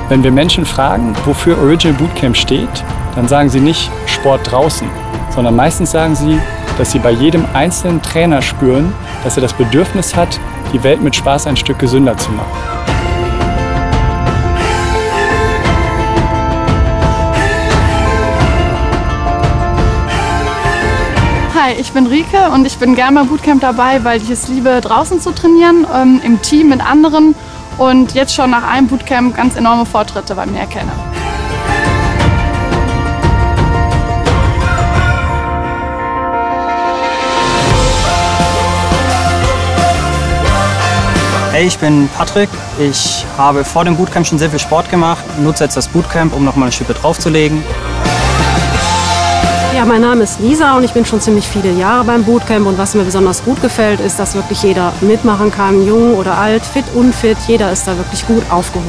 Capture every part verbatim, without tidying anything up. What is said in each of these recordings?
Wenn wir Menschen fragen, wofür Original Bootcamp steht, dann sagen sie nicht Sport draußen, sondern meistens sagen sie, dass sie bei jedem einzelnen Trainer spüren, dass er das Bedürfnis hat, die Welt mit Spaß ein Stück gesünder zu machen. Hi, ich bin Rike und ich bin gerne beim Bootcamp dabei, weil ich es liebe, draußen zu trainieren, ähm, im Team mit anderen und jetzt schon nach einem Bootcamp ganz enorme Fortschritte bei mir erkenne. Hey, ich bin Patrick. Ich habe vor dem Bootcamp schon sehr viel Sport gemacht, nutze jetzt das Bootcamp, um noch mal eine Schippe draufzulegen. Ja, mein Name ist Lisa und ich bin schon ziemlich viele Jahre beim Bootcamp und was mir besonders gut gefällt, ist, dass wirklich jeder mitmachen kann, jung oder alt, fit, unfit, jeder ist da wirklich gut aufgehoben.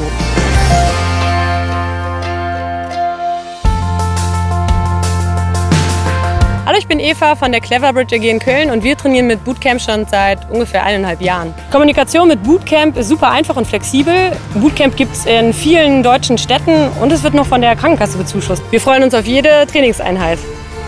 Hallo, ich bin Eva von der Cleverbridge A G in Köln und wir trainieren mit Bootcamp schon seit ungefähr eineinhalb Jahren. Kommunikation mit Bootcamp ist super einfach und flexibel. Bootcamp gibt es in vielen deutschen Städten und es wird noch von der Krankenkasse bezuschusst. Wir freuen uns auf jede Trainingseinheit.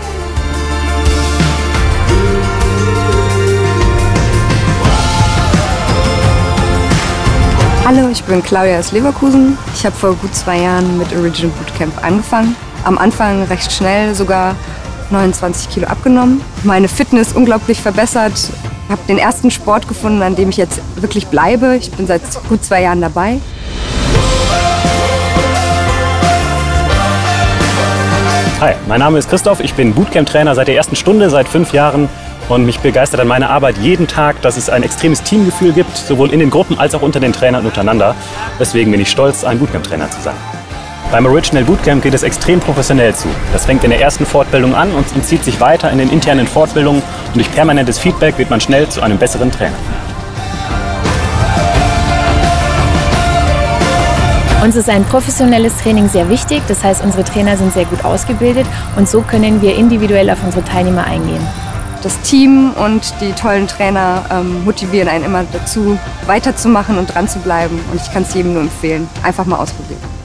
Hallo, ich bin Claudia aus Leverkusen. Ich habe vor gut zwei Jahren mit Original Bootcamp angefangen. Am Anfang recht schnell, sogar neunundzwanzig Kilo abgenommen. Meine Fitness unglaublich verbessert. Ich habe den ersten Sport gefunden, an dem ich jetzt wirklich bleibe. Ich bin seit gut zwei Jahren dabei. Hi, mein Name ist Christoph. Ich bin Bootcamp-Trainer seit der ersten Stunde, seit fünf Jahren. Und mich begeistert an meiner Arbeit jeden Tag, dass es ein extremes Teamgefühl gibt, sowohl in den Gruppen als auch unter den Trainern untereinander. Deswegen bin ich stolz, ein Bootcamp-Trainer zu sein. Beim Original Bootcamp geht es extrem professionell zu. Das fängt in der ersten Fortbildung an und zieht sich weiter in den internen Fortbildungen. Und durch permanentes Feedback wird man schnell zu einem besseren Trainer. Uns ist ein professionelles Training sehr wichtig. Das heißt, unsere Trainer sind sehr gut ausgebildet und so können wir individuell auf unsere Teilnehmer eingehen. Das Team und die tollen Trainer ähm, motivieren einen immer dazu, weiterzumachen und dran zu bleiben. Und ich kann es jedem nur empfehlen. Einfach mal ausprobieren.